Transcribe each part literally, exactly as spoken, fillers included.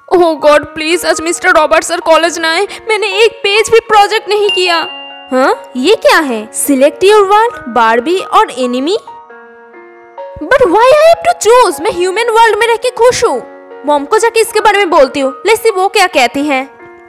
Oh god please आज mister Robert sir college ना आए, मैंने एक पेज भी प्रोजेक्ट नहीं किया। हाँ ये क्या है? सिलेक्ट योर वर्ल्ड, बारबी और enemy. But why I have to choose? मैं ह्यूमन वर्ल्ड में रह के खुश हूँ। मॉम को जाके इसके बारे में बोलती हूँ, लेट्स सी वो क्या कहती हैं।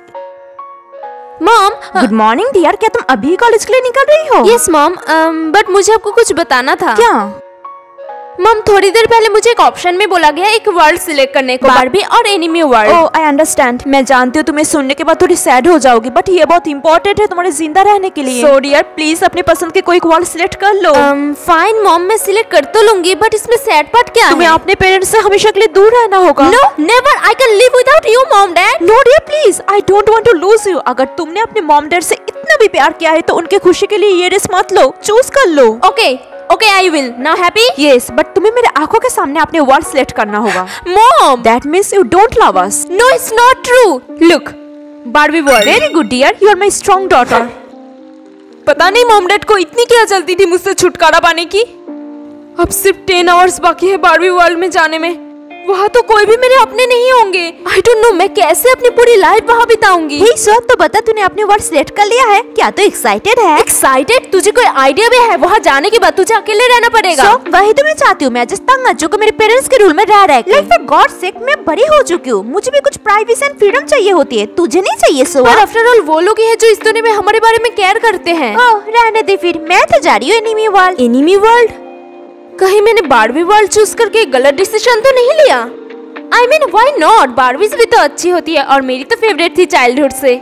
मॉम गुड मॉर्निंग डियर, क्या तुम अभी कॉलेज के लिए निकल रही हो? यस मॉम, बट मुझे आपको कुछ बताना था। क्या? मम थोड़ी देर पहले मुझे एक ऑप्शन में बोला गया एक वर्ल्ड सिलेक्ट करने को, बारबी और enemy world. Oh I understand, मैं जानती हूँ तुम्हें सुनने के बाद थोड़ी सैड हो जाओगी, बट ये बहुत इंपॉर्टेंट है तुम्हारे जिंदा रहने के लिए। सो डियर प्लीज अपनी पसंद के कोई वर्ल्ड सिलेक्ट कर लो। फाइन मॉम, मैं सिलेक्ट कर तो लूंगी, बट इसमें सैड पार्ट क्या है? तुम्हें अपने पेरेंट्स से हमेशा के लिए दूर रहना होगा। No never, I can live without you mom dad. No dear please, I don't want to lose you. अगर तुमने अपने मॉम डैड से इतना भी प्यार किया है तो उनके खुशी के लिए ये रिस्क मत लो, चूज कर लो। Okay okay I will. Now happy? Yes, but तुम्हें मेरे आंखों के सामने अपने वर्ड सिलेक्ट करना होगा। Mom that means you don't love us. No it's not true. Look Barbie world. Very good dear, you are my strong daughter. पता नहीं मॉम डैड को इतनी क्या जल्दी थी मुझसे छुटकारा पाने की। अब सिर्फ टेन आवर्स बाकी है बारबी वर्ल्ड में जाने में। वहाँ तो कोई भी मेरे अपने नहीं होंगे। आई डोंट नो मैं कैसे अपनी पूरी लाइफ वहाँ बिताऊंगी। हे सर, तो बता तूने अपने वर्ड सिलेक्ट कर लिया है क्या? तो एक्साइटेड है? एक्साइटेड? तुझे कोई आइडिया भी है? वहाँ जाने के बाद तुझे अकेले रहना पड़ेगा। so, वही तो मैं चाहती हूँ। मैं जस्ट तंग आ चुकी हूँ मेरे पेरेंट्स के रूल में रह रहे। लाइक फॉर गॉड सेक मैं बड़ी हो चुकी हूँ, मुझे भी कुछ प्राइवेसी एंड फ्रीडम चाहिए होती है, तुझे नहीं चाहिए? सो पर आफ्टर ऑल वो लोग ही है जो इस दुनिया में हमारे बारे में केयर करते हैं। ओह रहने दे फिर, मैं तो जा रही हूँ एनिमी वर्ल्ड। Enemy world? कहीं मैंने बारबी वर्ल्ड चूज करके गलत डिसीजन तो नहीं लिया? I mean why not, Barbies भी तो अच्छी होती है और मेरी तो फेवरेट थी चाइल्डहुड से।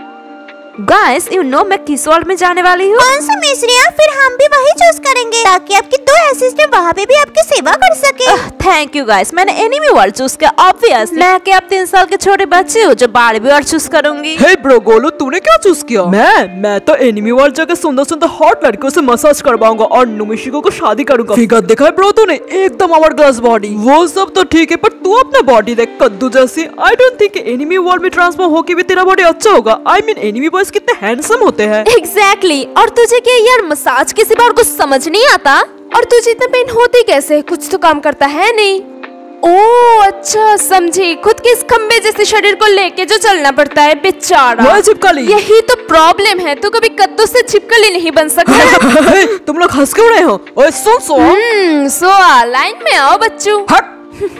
गाइस यू नो मैं किस वर्ल्ड में जाने वाली हूँ? कौन सा मिस्रिया? फिर हम भी वही चूज करेंगे ताकि आपकी दो असिस्टेंट वहाँ पे भी आपकी सेवा कर सके। थैंक यू गाइस, मैंने एनिमी वर्ल्ड चूज किया ऑब्वियसली। मैं क्या अब तीन साल के छोटे बच्चे हो जो बारबी वर्ल्ड चूज करूंगी? हे ब्रो गोलू, तूने क्या चूज किया? मैं मैं तो एनिमी वर्ल्ड जाकर सुंदर सुंदर हॉट लड़कियों से मसाज करवाऊंगा और नुमिशिको को शादी करूंगा। फिगर देखा है ब्रो तूने? एकदम आवर्स बॉडी। वो सब तो ठीक है पर तू अपना बॉडी देख, कद्दू जैसी। I don't think enemy world में ट्रांसफॉर्म होके भी तेरा बॉडी अच्छा होगा। आई मीन एनिमी बॉयज कितने हैंडसम होते हैं। Exactly exactly. और तुझे क्या यार मसाज के सिवा और कुछ समझ नहीं आता? और तुझे इतना पेन होती कैसे? कुछ तो काम करता है नहीं। ओह अच्छा समझी, खुद के इस खंबे जैसे शरीर को लेके जो चलना पड़ता है बेचारा। चिपकली, यही तो प्रॉब्लम है, तू कभी कद्दू से चिपकली नहीं बन सकता। तुम लोग हंस क्यों रहे हो? ओए सुन सो हम्म सो लाइन में आओ बच्चों। हट।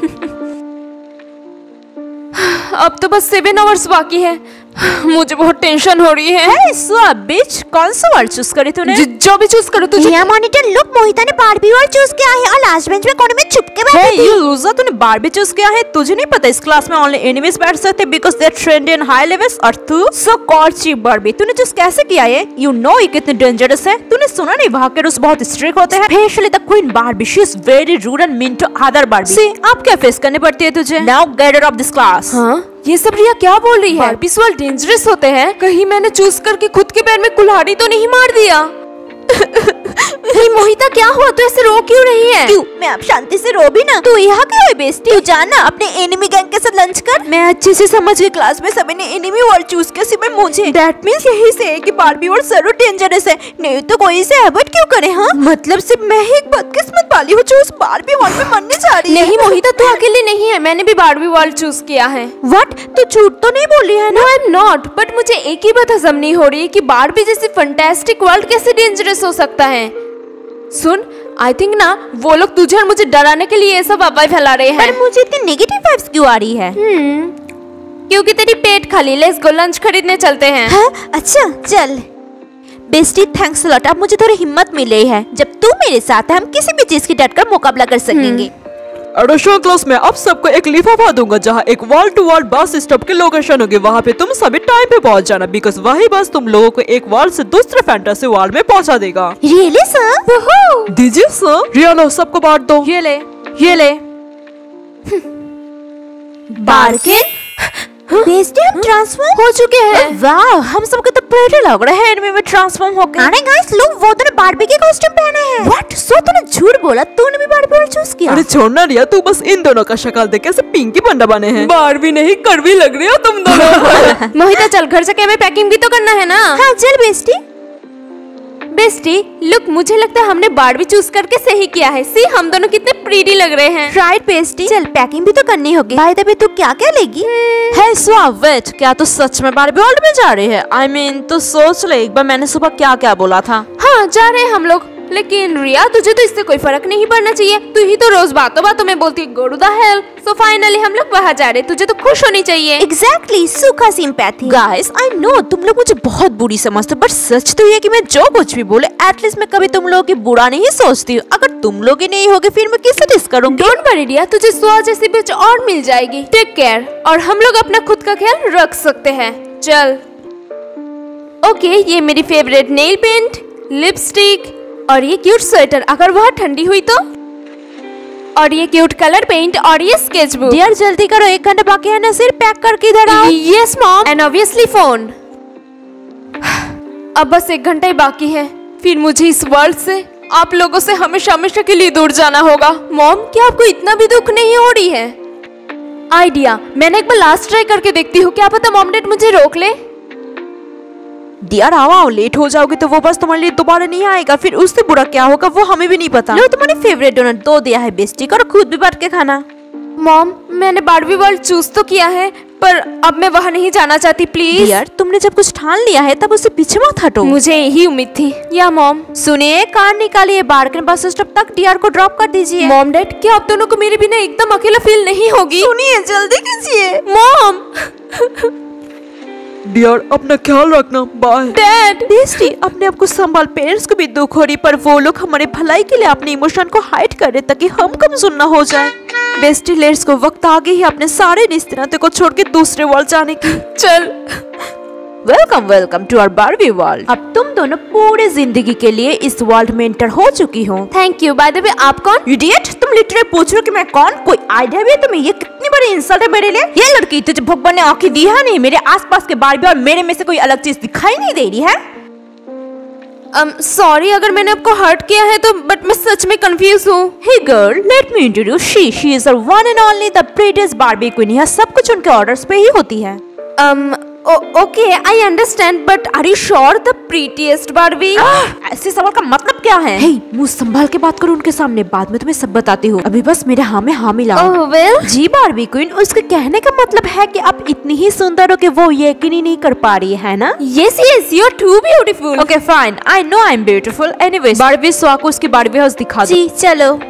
अब तो बस सेवन आवर्स बाकी है, मुझे बहुत टेंशन हो रही है। hey, so, bitch, कौन सा वर्ड चूज करी तूने? जो भी चूज करो तुझे। या मॉनिटर लुक, मोहिता ने बारबी वर्ल्ड चूज किया है और लास्ट बेंच में कोने में छुप के बैठी hey, थी। you loser, तूने बारबी चूज किया है? तुझे नहीं पता इस क्लास में ओनली एनिमीज बैठ सकते because they are trained in high levels. और तू सो कॉल्ड चीप बारबी, तूने चूज कैसे किया है? यू नो ये कितने डेंजरस है। तूने सुना नहीं वहाँ के रूल्स बहुत स्ट्रिक्ट होते हैं, specially the queen Barbie. She is very rude and mean to other Barbie. See अब क्या फेस करनी पड़ती है तुझे? Now get out of this class. हाँ ये सब रिया क्या बोल रही है? बारबीज वर्ल्ड डेंजरस होते हैं? कहीं मैंने चूज करके खुद के पैर में कुल्हाड़ी तो नहीं मार दिया? हे मोहिता क्या हुआ? तू ऐसे रो क्यों रही है? क्यों? मैं अब शांति से रो भी ना। तू यहाँ क्यों है बेस्टी? तू जाना अपने एनिमी गैंग के साथ लंच कर। मैं अच्छे से समझ गई क्लास में सभी ने एनिमी वर्ल्ड चूज किया सिर्फ मुझे। दैट मींस यही से है कि बारबी वर्ल्ड जरूर डेंजरस है, नहीं तो कोई इसे अवॉइड क्यों करे? हाँ मतलब सिर्फ मैं ही एक बदकिस्मत वाली हूँ जो उस बारबी वर्ल्ड में मरने जा रही है। नहीं मोहिता तू अकेली नहीं है, मैंने भी बारबी वर्ल्ड चूज किया है। व्हाट? तू झूठ तो नहीं बोली है ना? No I am not, but मुझे एक ही बात हजम नहीं हो रही कि बारबी जैसी फैंटास्टिक वर्ल्ड कैसे डेंजरस हो सकता है। सुन आई थिंक ना वो लोग तुझे और मुझे डराने के लिए ये सब अफवाह फैला रहे हैं। पर मुझे इतनी नेगेटिव वाइब्स क्यों आ रही है? हम्म क्योंकि तेरी पेट खाली। लेट्स गो लंच खरीदने चलते हैं। हाँ अच्छा चल। बेस्टी थैंक्स अ लॉट, अब मुझे थोड़ी हिम्मत मिली है। जब तू मेरे साथ है हम किसी भी चीज की डट कर मुकाबला कर सकेंगे। एडिशनल क्लास में अब सबको एक लिफाफा दूंगा जहाँ एक world to world bus stop की लोकेशन होगी। वहाँ पे तुम सभी टाइम पे पहुँच जाना बिकॉज वही बस तुम लोगों को एक वर्ल्ड से दूसरे फैंटेसी वर्ल्ड में पहुँचा देगा। Really sir? दीजिए सर। रिया लो सबको बांट दो। ये ले ये ले। बार्किन बेस्टी हम ट्रांसफॉर्म हो चुके हैं। वाह हम सबको तो प्रेटी लग रहा है एनिमी में ट्रांसफॉर्म होके। अरे गाइस लुक, वो तूने बारबी के कॉस्ट्यूम पहने हैं। व्हाट? सो तूने झूठ बोला, तूने भी बारबी वर्ल्ड चूज किया? अरे छोड़ना रिया, तू बस इन दोनों का शक्ल देख कैसे पिंकी पंडा बने हैं। बारबी नहीं कड़वी लग रही हो तुम दोनों। मोहिता चल घर जाके हमें पैकिंग भी तो करना है ना। हाँ चल बेस्टी। बेस्टी लुक, मुझे लगता है हमने बारबी चूज करके सही किया है। सी हम दोनों कितने प्रीटी लग रहे हैं। राइट बेस्टी, चल पैकिंग भी तो करनी होगी। बाय द वे तू क्या क्या लेगी? है स्वा, वेट, क्या तू सच में बारबी वर्ल्ड में जा रही है? आई I मीन mean, तो सोच ले एक बार मैंने सुबह क्या क्या बोला था। हाँ जा रहे हैं हम लोग, लेकिन रिया तुझे तो इससे कोई फर्क नहीं पड़ना चाहिए। तू ही तो रोज बातों बातों में बोलती है go to the hell. So finally हम लोग वहाँ जा रहे, तुझे तो खुश होनी चाहिए। एग्जैक्टली, सूखा सिंपैथी। गाइस आई नो तुम लोग मुझे बहुत बुरी समझते हो, बट सच तो ये कि मैं जो कुछ भी बोले एटलीस्ट मैं कभी तुम लोगों की बुरा नहीं सोचती हूँ। अगर तुम लोग ही नहीं होगे फिर मैं किससे डिस करूंगी? डोंट वरी रिया, तुझे स्वा जैसी बिच और मिल जाएगी। टेक केयर, और हम लोग अपना खुद का ख्याल रख सकते हैं। चल ओके, ये मेरी फेवरेट नेल पेंट, लिपस्टिक और ये क्यूट स्वेटर अगर वह ठंडी हुई तो, और ये क्यूट कलर पेंट और ये स्केच बुक। डियर जल्दी करो, एक घंटा बाकी है ना, सिर्फ पैक करके इधर आओ। Yes mom, and obviously phone. अब बस एक घंटा ही बाकी है, फिर मुझे इस वर्ल्ड से, आप लोगों से हमेशा हमेशा के लिए दूर जाना होगा। मॉम क्या आपको इतना भी दुख नहीं हो रही है? आइडिया, मैंने एक बार लास्ट ट्राई करके देखती हूँ, क्या पता मॉम डैड मुझे रोक ले। डियर आओ आओ, लेट हो जाओगे तो वो बस तुम्हारे लिए दोबारा नहीं आएगा, फिर उससे बुरा क्या होगा वो हमें भी नहीं पता। लो तुम्हारी फेवरेट डोनट दो दिया है बेस्टी, करो खुद भी बैठ के खाना। मॉम मैंने बारबी वर्ल्ड चूज तो किया है, पर अब मैं वहाँ नहीं जाना चाहती प्लीज। डियर तुमने जब कुछ ठान लिया है तब उससे पीछे मत हटो। मुझे यही उम्मीद थी। या मॉम सुनिए, कार निकालिए, बारकन बस स्टॉप तक डियर को ड्रॉप कर दीजिए। मॉम डैड क्या आप दोनों को मेरे बिना एकदम अकेला फील नहीं होगी? सुनिए जल्दी कीजिए। मॉम डियर अपना ख्याल रखना, बाय। डैड बेस्टी अपने आप को संभाल, पेरेंट्स को भी दुख हो रही पर वो लोग हमारे भलाई के लिए अपने इमोशन को हाइड कर रहे ताकि हम कमजोर ना हो जाए। बेस्टी लेट्स को, वक्त आ गई है अपने सारे रिश्ते नाते को छोड़ के दूसरे वर्ल्ड जाने की। चल welcome welcome to our Barbie world. अब तुम दोनों पूरी जिंदगी के लिए इस वर्ल्ड में एंटर हो चुकी हो। Thank you. By the way आप कौन? इडियट, तुम लिटरली पूछ रहे हो कि मैं कौन? कोई आइडिया भी है तुम्हें? ये कितनी बड़ी इंसल्ट है मेरे लिए। ये लड़की तुझे भगवान ने आंखें दी है नहीं, मेरे आसपास के बारबी और मेरे में से कोई अलग चीज दिखाई नहीं दे रही है। um, सॉरी अगर मैंने आपको हर्ट किया है तो, बट मैं सच में कंफ्यूज हूँ। Hey girl, let me introduce she she is the one and only the prettiest Barbie queen. यह सब कुछ उनके ऑर्डर्स पे ही होती है। um, okay I understand, but are you sure the prettiest Barbie? ऐसे सवाल का मतलब क्या है? हे, मुंह संभाल के बात करो उनके सामने, बाद में तुम्हें सब बताती हूँ। अभी बस मेरे हाँ में हाँ मिलाओ। ओह वेल, जी बारबी क्वीन, उसके कहने का मतलब है कि आप इतनी ही सुंदर हो कि वो यकीन ही नहीं कर पा रही है ना? Yes yes you are too beautiful. Okay fine, I know I am beautiful. Anyways Barbie स्वा को उसकी बारबी हाउस दिखा दो। जी चलो।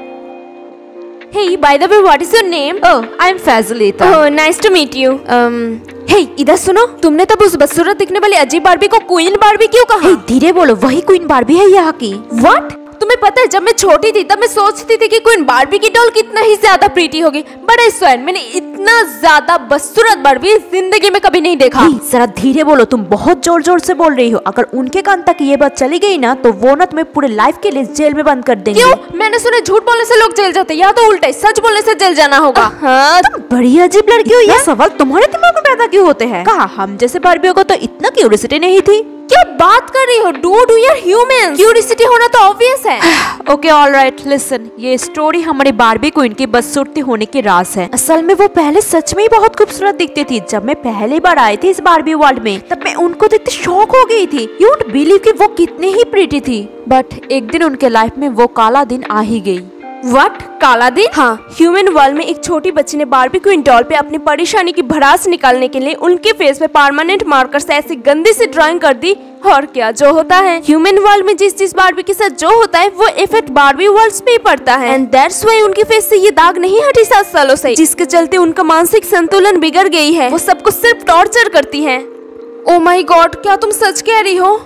Hey, by the way, what is your name? Oh, I'm Fazilita. Oh, nice to meet you. Um, hey, इधर सुनो, तुमने तब उस बदसूरत दिखने वाली अजीब बारबी को क्वीन बारबी क्यों कहा? Hey, धीरे बोलो, वही क्वीन बारबी है यहाँ की। What? तुम्हें पता है जब मैं छोटी थी तब मैं सोचती थी कि क्वीन बारबी की डॉल कितना ही ज्यादा प्रीटी होगी, बट आई स्वेयर मैंने इतना ज्यादा बदसूरत बारबी जिंदगी में कभी नहीं देखा। hey, जरा धीरे बोलो, तुम बहुत जोर जोर से बोल रही हो। अगर उनके कान तक ये बात चली गई ना तो वो ना तुम्हें पूरे लाइफ के लिए जेल में बंद कर देंगे। क्यों? मैंने सुना झूठ बोलने से लोग जेल जाते, या तो उल्टा ही सच बोलने से जेल जाना होगा। हाँ, तुम बड़ी अजीब लड़की हो। ये सवाल तुम्हारे दिमाग में पैदा क्यों होते हैं? कहा हम जैसे बारबियों को तो इतना क्यूरियोसिटी नहीं थी। क्या बात कर रही हो? Dude we are humans, curiosity होना तो ऑब्वियस है। ओके ऑलराइट, लिसन, ये स्टोरी हमारी बारबी क्वीन की बदसूरती होने के राज है। असल में वो पहले सच में ही बहुत खूबसूरत दिखती थी। जब मैं पहली बार आई थी इस बारबी वर्ल्ड में तब मैं उनको देखते शॉक हो गई थी। यू वुड बिलीव कि वो कितनी ही प्रीटी थी। बट एक दिन उनके लाइफ में वो काला दिन आ ही गई। व्हाट? काला दिन? हाँ, ह्यूमन वर्ल्ड में एक छोटी बच्ची ने बारबी क्वीन डॉल पे अपनी परेशानी की भड़ास निकालने के लिए उनके फेस पे परमानेंट मार्कर से ऐसी गंदी सी ड्राइंग कर दी। और क्या जो होता है ह्यूमन वर्ल्ड में जिस जिस बारबी के साथ जो होता है वो इफेक्ट बारबी वर्ल्ड पे ही पड़ता है। एंड दैट्स व्हाई उनके फेस से ये दाग नहीं हटी सात सालों से, जिसके चलते उनका मानसिक संतुलन बिगड़ गई है। वो सबको सिर्फ टॉर्चर करती है। ओ माय गॉड, क्या तुम सच कह रही हो?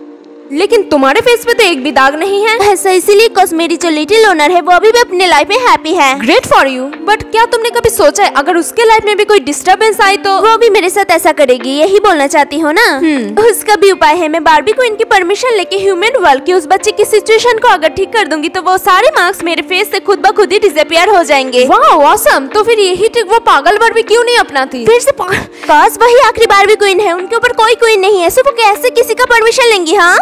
लेकिन तुम्हारे फेस पे तो एक भी दाग नहीं है। ऐसा इसीलिए cause मेरी जो लिटिल ओनर है वो अभी भी अपने लाइफ में हैप्पी है। Great for you. बट क्या तुमने कभी सोचा है अगर उसके लाइफ में भी कोई डिस्टर्बेंस आई तो? वो भी मेरे साथ ऐसा करेगी, यही बोलना चाहती हो ना? हम्म। उसका भी उपाय है, मैं बारबी क्वीन की परमिशन लेके ह्यूमन वर्ल्ड की उस बच्चे की सिचुएशन को अगर ठीक कर दूंगी तो वो सारे मार्क्स मेरे फेस से खुद ब खुद ही डिसअपियर हो जाएंगे। वाह ऑसम। तो फिर यही ट्रिक वो पागल बारबी क्यों नहीं अपनाती? फिर से cause वही आखिरी बारबी क्वीन है, उनके ऊपर कोई क्वीन नहीं है, सो वो कैसे किसी का परमिशन लेंगी? हाँ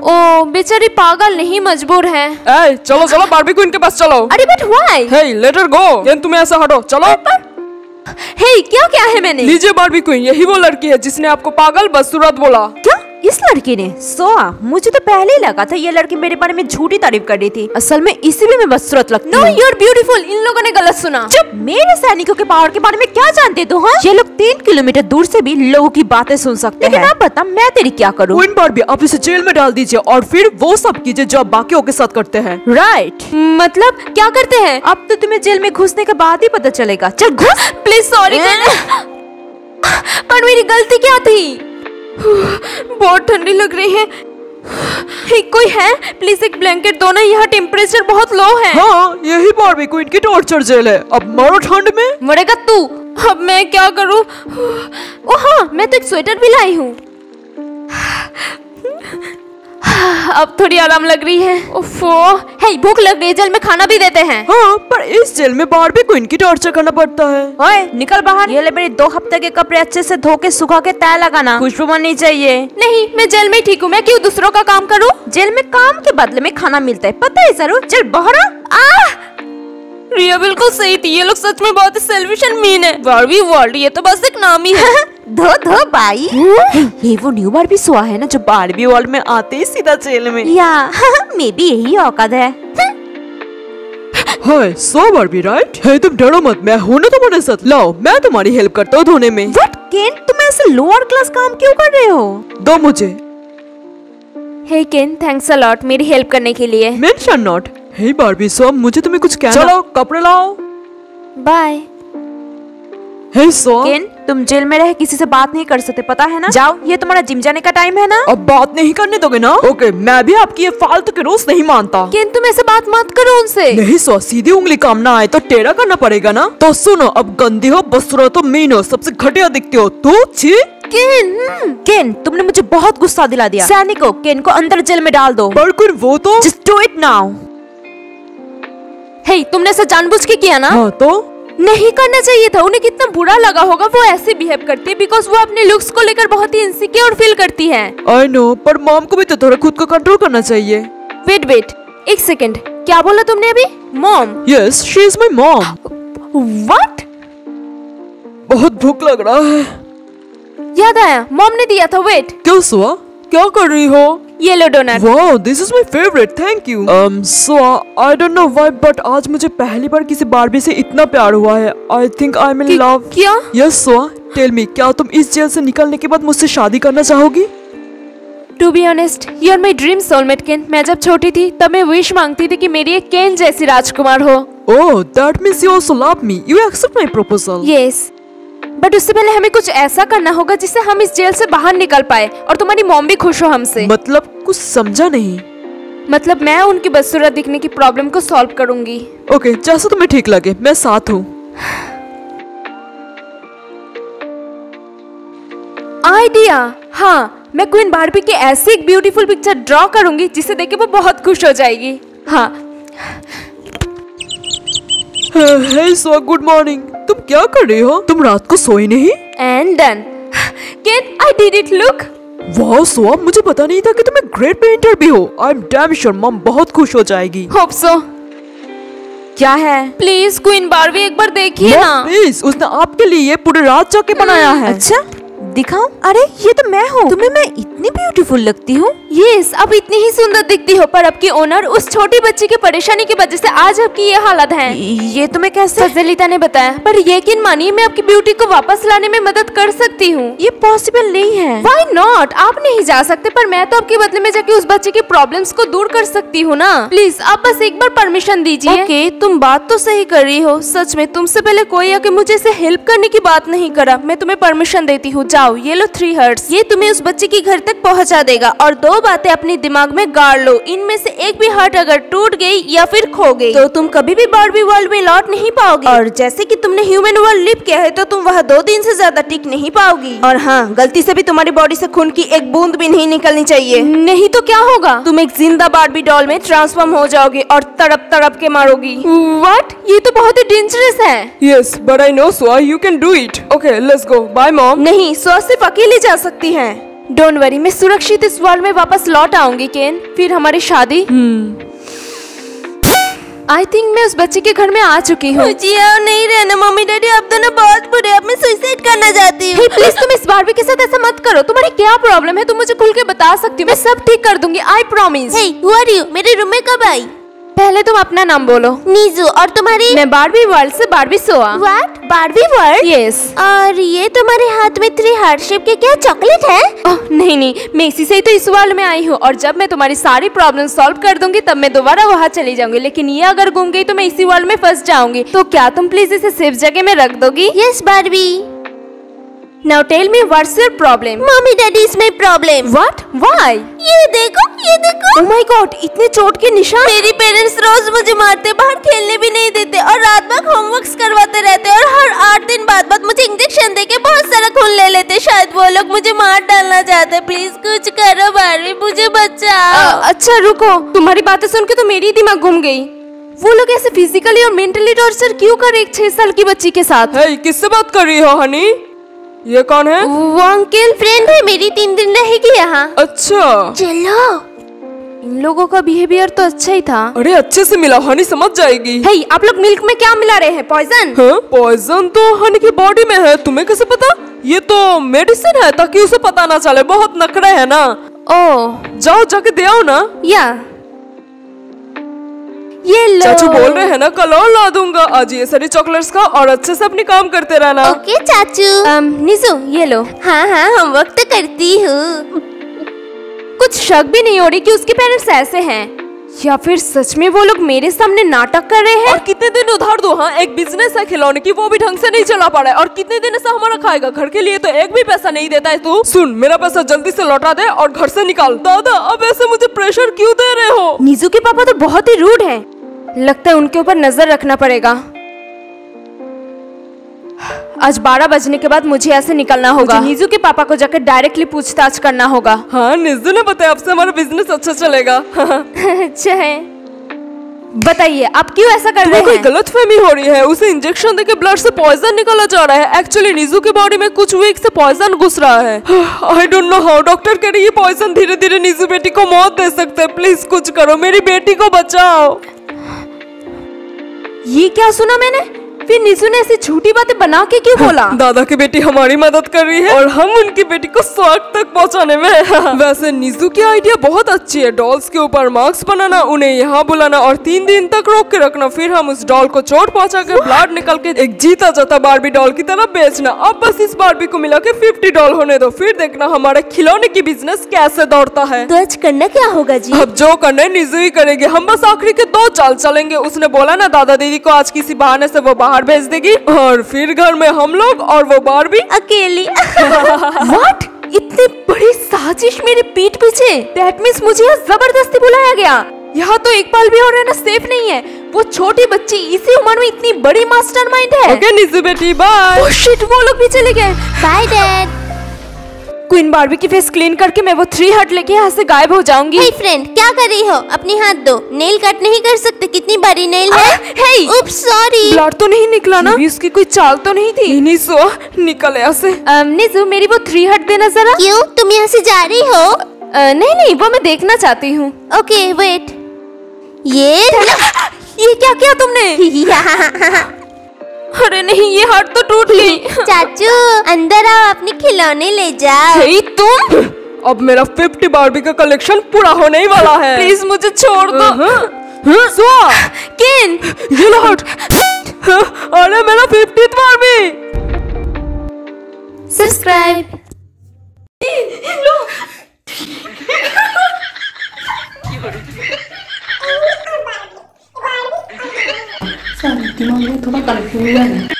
ओ बेचारी पागल नहीं मजबूर है। ए, चलो चलो बारबी क्वीन के पास चलो। अरे but why? Hey let her go. Then तुम्हें ऐसा हटो, चलो। हे क्या क्या है मैंने? लीजिए बारबी क्वीन, यही वो लड़की है जिसने आपको पागल बदसूरत बोला। क्या? इस लड़की ने? सोआ, मुझे तो पहले ही लगा था ये लड़की मेरे बारे में झूठी तारीफ कर रही थी। असल में इसी में मैं बदसूरत लगती नो हूँ। You are beautiful. इन लोगों ने गलत सुना। चुप, मेरे सैनिकों के पावर के बारे में क्या जानते तू? हाँ, ये लोग तीन किलोमीटर दूर से भी लोगों की बातें सुन सकते हैं। लेकिन आप बता, मैं तेरी क्या करूँ? क्वीन बार्बी, आप इसे जेल में डाल दीजिए और फिर वो सब कीजिए जो आप बाकियों के साथ करते हैं। राइट, मतलब क्या करते हैं? अब तो तुम्हें जेल में घुसने के बाद ही पता चलेगा। चल घुस। Please sorry. पर मेरी गलती क्या थी? बहुत ठंडी लग रही है। हे, कोई है? प्लीज एक ब्लैंकेट दो ना, यहाँ टेम्परेचर बहुत लो है। हाँ, यही बार्बी क्वीन की टॉर्चर जेल है। अब मरो ठंड में। मरेगा तू। अब मैं क्या करूँ? ओ हाँ, मैं तो एक स्वेटर भी लाई हूँ। अब थोड़ी आराम लग रही है। ओफो, हे भूख लग रही है, जेल में खाना भी देते हैं। हाँ, पर इस जेल में बार्बी क्वीन की टॉर्चर करना पड़ता है। ओए, निकल बाहर। ये ले मेरे दो हफ्ते के कपड़े अच्छे से धो के सुखा के तय लगाना। खुशबू बननी चाहिए। नहीं, मैं जेल में ठीक हूँ। मैं क्यों दूसरों का काम करूँ? जेल में काम के बदले में खाना मिलता है, पता है सरू? चल बाहर आ। रिया बिल्कुल सही थी। ये लोग सच में बहुत सेल्फिश एंड मीन है। बार्बी वर्ल्ड, ये तो बस एक नाम ही है। धो धो बाई। ये वो न्यू बार्बी सोआ है ना जो बार्बी वर्ल्ड में आते ही सीधा जेल में। या मे भी यही औकात है। Hi, so Barbie right? है, तुम डरो मत, मैं हूं ना तुम्हारे साथ। लाओ, मैं तुम्हारी हेल्प करता हूँ धोने में। व्हाट केन, तुम ऐसे लोअर क्लास काम क्यों कर रहे हो? दो मुझे। Hey Ken, thanks a lot मेरी हेल्प करने के लिए। Mention not. Hey Barbie, so मुझे तुम्हें कुछ कहना। चलो कपड़े लाओ। बाय। हे सो, केन, तुम जेल में रह किसी से बात नहीं कर सकते, पता है ना? जाओ, ये तुम्हारा जिम जाने का टाइम है ना। अब बात नहीं करने दोगे ना? ओके, मैं भी आपकी ये फालतू के रोज नहीं मानता। केन, तुम ऐसे बात मत करो उनसे। नहीं सो, सीधी उंगली काम ना आए तो टेढ़ा करना पड़ेगा ना। तो सुनो, अब गंदी हो, बदसूरत हो, मीन हो, सबसे घटिया दिखते हो तू। छी केन, केन, तुमने मुझे बहुत गुस्सा दिला दिया। सैनिकों, केन को अंदर जेल में डाल दो। पर कुछ वो तो just do it now. Hey, तुमने ऐसा जानबूझ के किया ना? हाँ, तो नहीं करना चाहिए था। उन्हें कितना बुरा लगा होगा। वो ऐसे बिहेव करती है बिकॉज वो अपने लुक्स को लेकर बहुत ही इनसिक्योर फील करती है। आई नो, पर मॉम को भी तो थोड़ा खुद को कंट्रोल करना चाहिए। वेट वेट एक सेकंड, क्या बोला तुमने अभी? Mom? Yes, she is my mom. What? बहुत भूख लग रहा है। याद आया, मॉम ने दिया था। वेट, क्यों सुआ, क्या कर रही हो? Yellow donut. Wow, this is my favourite, thank you. um Sua, I don't know why but आज मुझे पहली बार किसी बार्बी से इतना प्यार हुआ है। I think I am in love. क्या? यस सुआ, टेल मी, क्या तुम इस जेल से निकलने के बाद मुझसे शादी करना चाहोगी? To be honest, you are my dream soulmate Ken. मैं जब छोटी थी तब मैं विश मांगती थी कि मेरी एक केन जैसी राजकुमार हो। Oh, that means you also love me. You accept my proposal? Yes, but उससे पहले हमें कुछ ऐसा करना होगा जिससे हम इस जेल से बाहर निकल पाए और तुम्हारी मॉम भी खुश हो हमसे। मतलब कुछ समझा नहीं। मतलब मैं उनकी बदसूरत दिखने की प्रॉब्लम को सॉल्व करूंगी। ओके, जैसा तुम्हें ठीक लगे, मैं साथ हूँ। आइडिया, हाँ, मैं क्वीन बार्बी की ऐसी एक ब्यूटीफुल पिक्चर ड्रॉ करूंगी जिसे देख के वो बहुत खुश हो जाएगी। हाँ। Hey Sua, good morning. तुम क्या कर रही हो? तुम रात को सोई नहीं? And done. Ken, I did it, look. वाह सुआ, मुझे पता नहीं था कि तुम एक ग्रेट पेंटर भी हो। I am damn sure mom बहुत खुश हो जाएगी। Hope so. क्या है? प्लीज क्वीन बार्बी एक बार देखिए ना। प्लीज, उसने आपके लिए ये पूरी रात जाके बनाया है। अच्छा, दिखाऊं? अरे ये तो मैं हूँ। तुम्हें मैं इतनी ब्यूटीफुल लगती हूँ? यस, अब इतनी ही सुंदर दिखती हो, पर अब की ओनर उस छोटी बच्ची की परेशानी की वजह से आज आपकी ये हालत है। ये तुम्हें कैसे? फजलिता ने बताया, पर यकीन मानिए मैं आपकी ब्यूटी को वापस लाने में मदद कर सकती हूँ। ये पॉसिबल नहीं है। Why not? आप नहीं जा सकते, पर मैं तो आपके बदले में जाके उस बच्चे की प्रॉब्लम्स को दूर कर सकती हूँ ना। प्लीज आप बस एक बार परमिशन दीजिए। ओके, तुम बात तो सही कर रही हो। सच में तुमसे पहले कोई आके मुझे इसे हेल्प करने की बात नहीं करा। मैं तुम्हें परमिशन देती हूँ, जाओ, ये लो थ्री हर्ट्स। ये तुम्हें उस बच्चे की घर तक पहुँचा देगा। और दो बातें अपने दिमाग में गाड़ लो, इनमें से एक भी हार्ट अगर टूट गई या फिर खो गई तो तुम कभी भी बार्बी वर्ल्ड में लौट नहीं पाओगी। और जैसे कि तुमने ह्यूमन वर्ल्ड लिव किया है तो तुम वहाँ दो दिन से ज्यादा टिक नहीं पाओगी। और हाँ, गलती से भी तुम्हारी बॉडी से खून की एक बूंद भी नहीं निकलनी चाहिए, नहीं तो क्या होगा? तुम एक जिंदा बार्बी डॉल में ट्रांसफॉर्म हो जाओगी और तड़प तड़प के मारोगी। व्हाट? ये तो बहुत ही डेंजरस है। Yes, but I know Sua, you can do it. Okay, let's go. Bye, mom. नहीं, स्वा सिर्फ अकेली जा सकती है। डोंट वरी, मैं सुरक्षित इस वर्ल्ड में वापस लौट आऊंगी केन। फिर हमारी शादी। आई थिंक मैं उस बच्चे के घर में आ चुकी हूँ। मुझे यहाँ नहीं रहना मम्मी डैडी, अब तो ना बहुत बुरे, अब मैं सुसाइड करना चाहती हूँ। प्लीज तुम इस बारबी के साथ ऐसा मत करो। तुम्हारी क्या प्रॉब्लम है, तुम मुझे खुल के बता सकती हो, मैं सब ठीक कर दूंगी, I promise. Hey, who are you? मेरे रूम में कब आई? पहले तुम अपना नाम बोलो। नीजू। और तुम्हारी? मैं बारबी वर्ल्ड से Barbie Soa. What? Barbie world? Yes. और ये तुम्हारे हाथ में थ्री हार्ट शेप के क्या चॉकलेट है? ओह नहीं नहीं, मैं इसी से ही तो इस वर्ल्ड में आई हूँ, और जब मैं तुम्हारी सारी प्रॉब्लम सॉल्व कर दूंगी तब मैं दोबारा वहाँ चली जाऊंगी, लेकिन ये अगर गुम गई तो मैं इसी वर्ल्ड में फंस जाऊंगी। तो क्या तुम प्लीज इसे सेफ जगह में रख दोगी? Yes Barbie. Now tell me what's your problem? Mummy daddy is my problem. What? Why? ये देखो, ये देखो। ओह माय गॉड, इतने चोट के निशान। मेरी पेरेंट्स रोज मुझे मारते, बाहर खेलने भी नहीं देते, और रात भर होमवर्क्स करवाते रहते, और हर आठ दिन बाद बाद मुझे इंजेक्शन देके बहुत सारा खून ले लेते। शायद वो लोग मुझे मार डालना चाहते। प्लीज कुछ करो बारबी, मुझे बचाओ। अच्छा रुको, तुम्हारी बातें सुन के तो मेरी दिमाग घूम गई। वो लोग ऐसे फिजिकली और मेंटली टॉर्चर क्यों कर एक छह साल की बच्ची के साथ? हे, किससे बात कर रही हो हनी? ये कौन है? वो अंकल फ्रेंड है मेरी, तीन दिन रहेगी यहाँ। अच्छा, चलो। इन लोगों का बिहेवियर तो अच्छा ही था। अरे अच्छे से मिला, हनी समझ जाएगी। हे, आप लोग मिल्क में क्या मिला रहे हैं? पॉइजन? हाँ, पॉइजन तो हनी की बॉडी में है, तुम्हें कैसे पता? ये तो मेडिसिन है ताकि उसे पता ना चले, बहुत नखरे है ना। ओह, जाओ जाके दे आओ ना। या ये लो। चाचू बोल रहे हैं ना कल और ला दूंगा। आज ये सारी चॉकलेट्स का और अच्छे से अपनी काम करते रहना। ओके चाचू। um, निजू ये लो। हाँ हाँ, होमवर्क तो करती हूँ। कुछ शक भी नहीं हो रही कि उसके पेरेंट्स ऐसे हैं, या फिर सच में वो लोग मेरे सामने नाटक कर रहे हैं। और कितने दिन उधार दो? हाँ, एक बिजनेस है खिलौने की, वो भी ढंग से नहीं चला पा रहा है, और कितने दिन ऐसा हमारा खाएगा? घर के लिए तो एक भी पैसा नहीं देता है तू। सुन, मेरा पैसा जल्दी से लौटा दे और घर से निकाल। दादा, अब ऐसे मुझे प्रेशर क्यों दे रहे हो? नीजू के पापा तो बहुत ही रूड हैं। लगता है उनके ऊपर नजर रखना पड़ेगा। आज बारह बजने के बाद मुझे ऐसे निकलना होगा। नीजू के पापा को जाकर डायरेक्टली पूछताछ करना होगा। हाँ, निजू ने बताया, अब से हमारा बिजनेस अच्छा चलेगा। अच्छा है, बताइए आप क्यों ऐसा कर रहे तुम्हें कोई हैं? गलतफहमी हो रही है। उसे इंजेक्शन देके ब्लड से पॉइजन निकाला जा रहा है। एक्चुअली नीजू के बॉडी में कुछ वीक से पॉइजन घुस रहा है। I don't know how. Doctor कह रही है पॉइजन धीरे धीरे नीजू बेटी को मौत दे सकते हैं। प्लीज कुछ करो, मेरी बेटी को बचाओ। ये क्या सुना मैंने? फिर नीजू ने ऐसी झूठी बातें बना के क्यों बोला? दादा की बेटी हमारी मदद कर रही है और हम उनकी बेटी को स्वर्ग तक पहुंचाने में। वैसे नीजू की आइडिया बहुत अच्छी है। डॉल्स के ऊपर मार्क्स बनाना, उन्हें यहाँ बुलाना और तीन दिन तक रोक के रखना, फिर हम उस डॉल को चोट पहुंचा के ब्लड निकल के एक जीता जाता बारबी डॉल की तरह बेचना। अब बस इस बारबी को मिला के फिफ्टी डॉल होने दो, फिर देखना हमारे खिलौने की बिजनेस कैसे दौड़ता है। तो आज करना क्या होगा जी? अब जो करना है नीजू ही करेगी। हम बस आखिरी के दो चाल चलेंगे। उसने बोला ना दादा दीदी को आज किसी बहाने से वो बाहर भेज देगी, और फिर घर में हम लोग और वो बारबी अकेली। व्हाट? इतनी बड़ी साजिश मेरे पीठ पीछे? दैट मींस मुझे यहाँ जबरदस्ती बुलाया गया। यहाँ तो एक पल भी और रहना सेफ नहीं है। वो छोटी बच्ची इसी उम्र में इतनी बड़ी मास्टरमाइंड है। ओके नीजू बेटी, बाय। ओह शिट, वो लोग भी चले गए। Bye dad. क्वीन बारबी की फेस क्लीन करके मैं वो थ्री हट लेके यहाँ से गायब हो जाऊंगी। हे फ्रेंड, क्या कर रही हो? अपनी हाथ दो। नेल कट नहीं कर सकते? कितनी बड़ी नेल है। हे, उप्स सॉरी। ब्लड तो नहीं निकला ना? उसकी कोई चाल तो नहीं थी। नहीं सो निकल ऐसे। निजू मेरी वो थ्री हट देना जरा। क्यों, तुम यहाँ से जा रही हो? अ, नहीं नहीं, वो मैं देखना चाहती हूँ। Okay wait. ये ये क्या किया तुमने? अरे नहीं, ये हार्ट तो टूट गई। चाचू अंदर आओ, अपने खिलौने ले जाओ। हे तुम, अब मेरा फिफ्टी बारबी का कलेक्शन पूरा होने ही वाला है। प्लीज मुझे छोड़ दो। सुआ, केन, ये लो हट। अरे मेरा फिफ्टीथ बारबी। सब्सक्राइब। दिमाग में थोड़ा कन्फ्यूजन है।